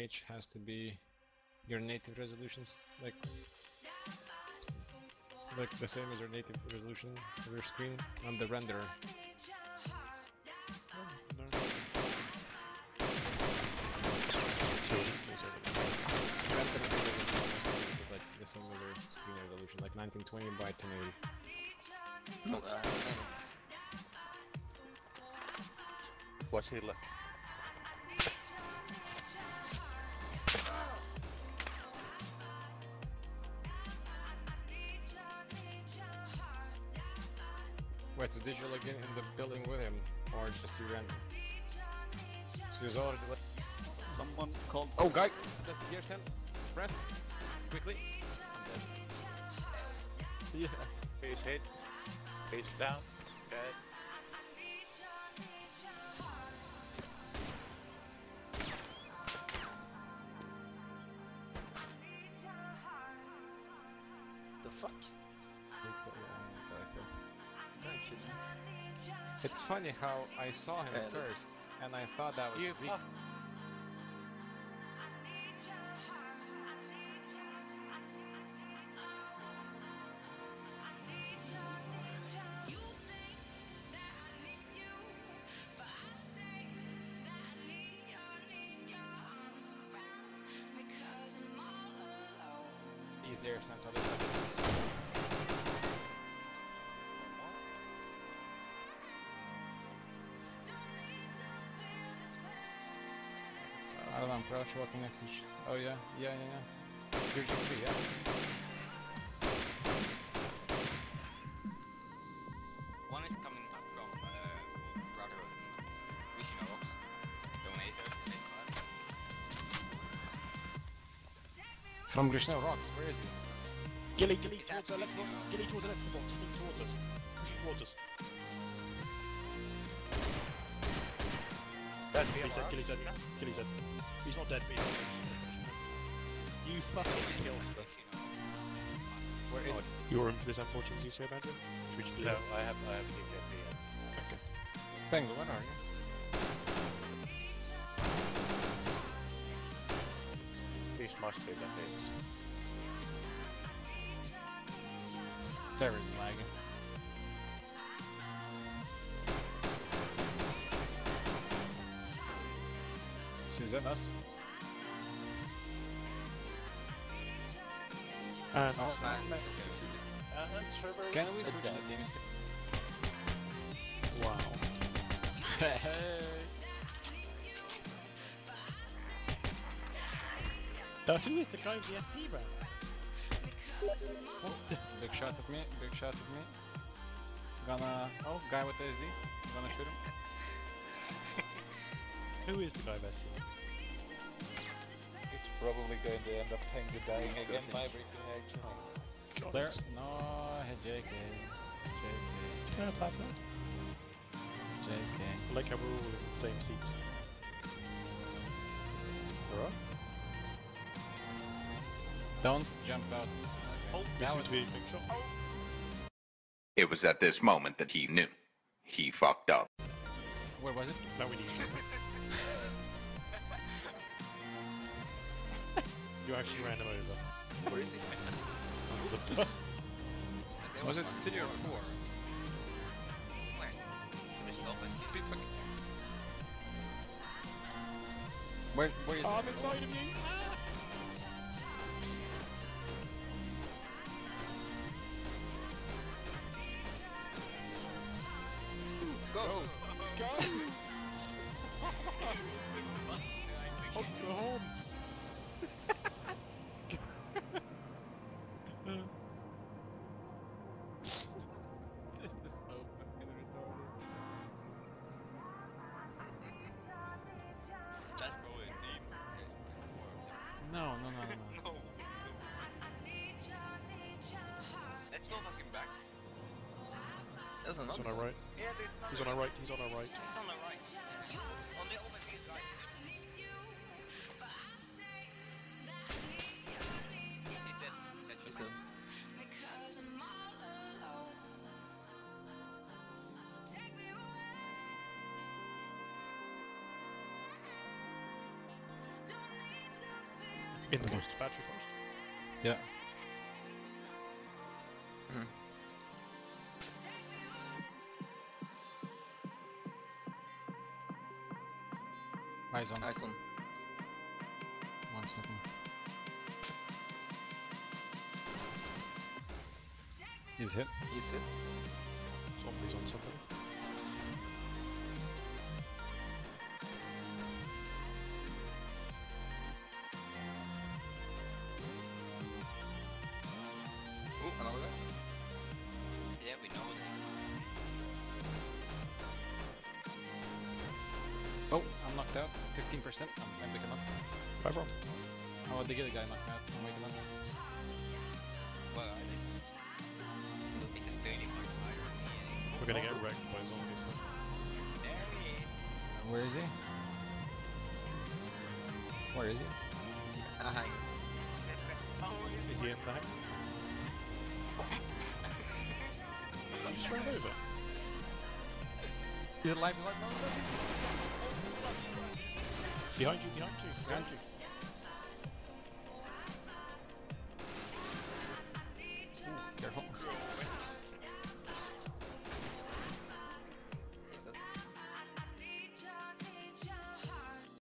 H has to be your native resolutions, like the same as your native resolution of your screen on the renderer. No. Like the same as your screen resolution, like 1920 by 1080. What's he look? Wait, so did you log in the building with him, or just you random? So he's already like... Someone called... Oh, guy! Here's him. Press. Quickly. Yeah. He's hit. He's down. Dead. The fuck? It's funny how I saw him first, and I thought that was You fuck. He's there since other times. I don't know, I'm crouch walking next to each. Oh yeah. You're G3, yeah? One is coming up from Brother Visionox. Donator. From Grishno Rocks, where is he? Gilly towards the left. Gilly towards the left of the box. Gilly towards us. Pushing towards us. Dead. Gilly's dead. Gilly's dead. He's not dead, but he's You fucking killed stuff. Where is You're in for this unfortunate so Andrew? No, I have PKP. Okay. Bengal, where are you? This must be the thing. Server's lagging. Is that us? And Can we switch the teams? wow. Hey! Who is the guy with the SP bro? Big shot at me, Gonna... Oh, guy with the SD. Gonna shoot him. Who is the guy with SP? It's probably going to end up Tengu dying again by breaking actually. There. No, JK. Yeah, Papa. JK. I like how we're all in the same seat. Alright? Don't jump out. Oh, that was a big shot. It was at this moment that he knew. He fucked up. Where was it? Now we need to You actually ran him over. Where is he? Was it 3 or 4? Where? Can I stop and keep it? Where is it? I'm inside of you! Go! Go! Oh, go home! This is so fucking retarded. Just go in team. No. No. Let's go fucking back. There's He's another on our right. Yeah, there's another He's on our right. He's on our right. He's on the right. On the overfield right. He's dead. He's dead. In the Okay. closest battery first. Yeah. Eyes on. Nice one. 1 second. He's hit. He's hit. Somebody's on something. Ooh, another guy. Yeah, we know that. Oh, I'm knocked out. 15%. I'm waking up. Right from. How about the other guy knocked out? I'm waking up. Well, I think it's just barely more fire. We're gonna get wrecked by zombies. There he is. Where is he? Where is he? Hi. Is he in the hang? I just ran over. He's alive, alive, alive. Behind you, behind you, behind you.